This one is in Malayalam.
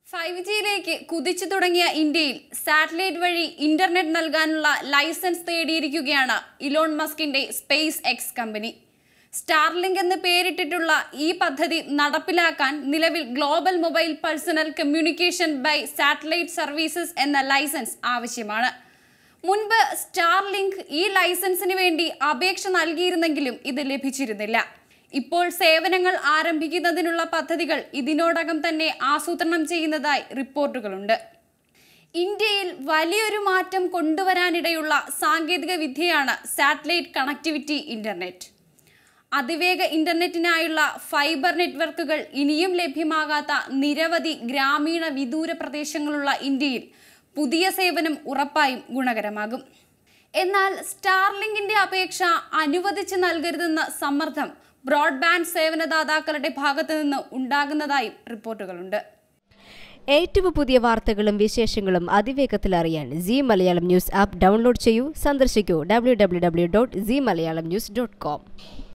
5Gയിലേക്ക് കുതിച്ചു തുടങ്ങിയ ഇന്ത്യയിൽ സാറ്റലൈറ്റ് വഴി ഇന്റർനെറ്റ് നൽകാനുള്ള ലൈസൻസ് തേടിയിരിക്കുകയാണ് ഇലോൺ മസ്കിന്റെ സ്പേസ് എക്സ് കമ്പനി. സ്റ്റാർലിങ്ക് എന്ന് പേരിട്ടിട്ടുള്ള ഈ പദ്ധതി നടപ്പിലാക്കാൻ നിലവിൽ global mobile personal communication by satellite services എന്ന ലൈസൻസ് ആവശ്യമാണ്. മുൻപ് സ്റ്റാർലിങ്ക് ഈ ലൈസൻസിന് വേണ്ടി അപേക്ഷ നൽകിയിരുന്നെങ്കിലും ഇത് ലഭിച്ചിരുന്നില്ല. ഇപ്പോൾ സേവനങ്ങൾ ആരംഭിക്കുന്നതിനുള്ള പദ്ധതികൾ ഇതിനോടകം തന്നെ ആസൂത്രണം ചെയ്യുന്നതായി റിപ്പോർട്ടുകളുണ്ട്. ഇന്ത്യയിൽ വലിയൊരു മാറ്റം കൊണ്ടുവരാനിടയുള്ള സാങ്കേതിക വിദ്യയാണ് സാറ്റലൈറ്റ് കണക്ടിവിറ്റി ഇന്റർനെറ്റ്. അതിവേഗ ഇന്റർനെറ്റിനായുള്ള ഫൈബർ നെറ്റ്വർക്കുകൾ ഇനിയും ലഭ്യമാകാത്ത നിരവധി ഗ്രാമീണ വിദൂര പ്രദേശങ്ങളുള്ള ഇന്ത്യയിൽ പുതിയ സേവനം ഉറപ്പായും ഗുണകരമാകും. എന്നാൽ സ്റ്റാർലിങ്കിന്റെ അപേക്ഷ അനുവദിച്ച് നൽകരുതെന്ന സമ്മർദ്ദം ബ്രോഡ്ബാൻഡ് സേവനദാതാക്കളുടെ ഭാഗത്തു നിന്ന് ഉണ്ടാകുന്നതായും റിപ്പോർട്ടുകളുണ്ട്. ഏറ്റവും പുതിയ വാർത്തകളും വിശേഷങ്ങളും അതിവേഗത്തിൽ അറിയാൻ Zee Malayalam news app download ചെയ്യൂ. സന്ദർശിക്കൂ www.zeemalayalamnews.com.